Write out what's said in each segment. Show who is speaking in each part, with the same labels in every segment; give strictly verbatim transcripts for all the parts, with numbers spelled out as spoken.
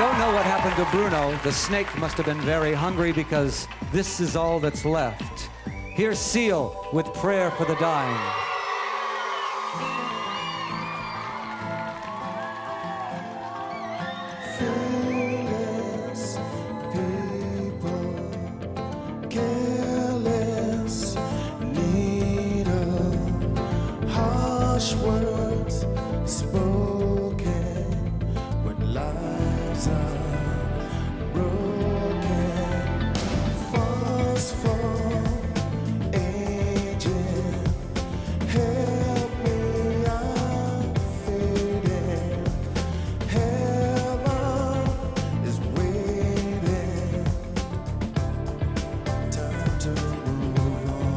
Speaker 1: don't know what happened to Bruno, the snake must have been very hungry because this is all that's left. Here's Seal with Prayer for the Dying.
Speaker 2: Fearless people, careless, need of harsh words spoken when lives are broken. False for aging, help me, I'm fading. Heaven is waiting. Time to move on.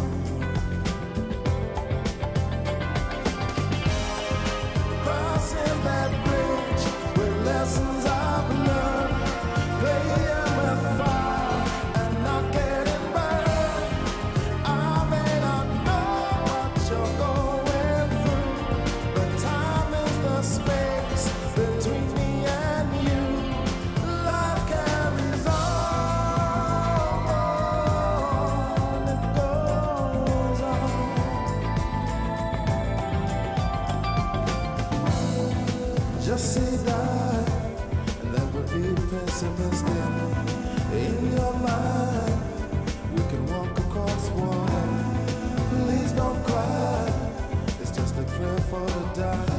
Speaker 2: Crossing that bridge with lessons I've learned, playing with fire and not getting burned. I may not know what you're going through, but time is the space between me and you. Life carries on, it goes on. Just say die and never be pessimistic. In your mind, we can walk across water. Please don't cry, it's just a prayer for the dying.